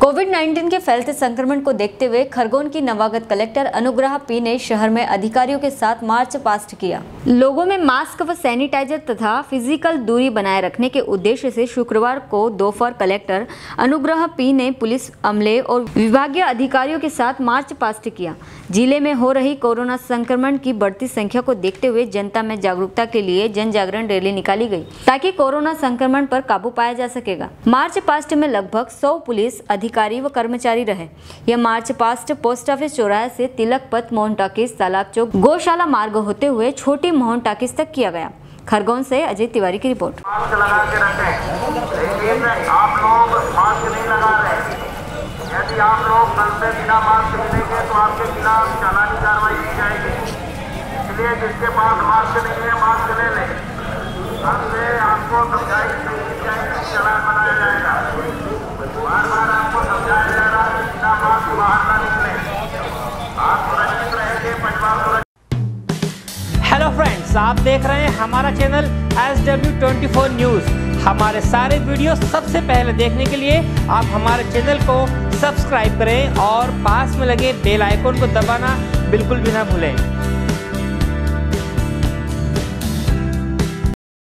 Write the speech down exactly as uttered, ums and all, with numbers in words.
Covid उन्नीस के फैलते संक्रमण को देखते हुए खरगोन की नवागत कलेक्टर अनुग्रहा पी ने शहर में अधिकारियों के साथ मार्च पास्ट किया। लोगों में मास्क व सैनिटाइजर तथा फिजिकल दूरी बनाए रखने के उद्देश्य से शुक्रवार को दोपहर कलेक्टर अनुग्रहा पी ने पुलिस अमले और विभागीय अधिकारियों के साथ मार्च पास्ट किया। जिले में हो रही कोरोना संक्रमण की बढ़ती संख्या को देखते हुए जनता में जागरूकता के लिए जन जागरण रैली निकाली गई ताकि कोरोना संक्रमण पर काबू पाया जा सकेगा। मार्च पास्ट में लगभग सौ पुलिस अधिकारी व कर्मचारी रहे। यह मार्च पास्ट पोस्ट ऑफिस चौराहे से तिलक पथ, मोहन टाकिस, तालाब चौक, गौशाला मार्ग होते हुए छोटी मोहन टाकिस तक किया गया। खरगोन से अजय तिवारी की रिपोर्ट। मास्क लगा के रखें, लेकिन आप लोग मास्क नहीं लगा रहे। यदि आप लोग कल से बिना मास्क मिलेंगे तो आपके खिलाफ चालानी कार्रवाई की जाएगी। इसलिए जिसके पास मास्क नहीं है मास्क ले लें। कल से आपको समझाइश नहीं की जाएगी, चालान बनाया जाएगा। बार बार आपको समझाया जा रहा है बिना मास्क बाहर ना निकले। आप सुरक्षित रहेंगे, परिवार सुरक्षित। हेलो फ्रेंड्स, आप देख रहे हैं हमारा channel S W twenty four news. हमारे सारे वीडियो सबसे पहले देखने के लिए आप हमारे चैनल को सब्सक्राइब करें और पास में लगे बेल आइकन को दबाना बिल्कुल भी ना भूलें।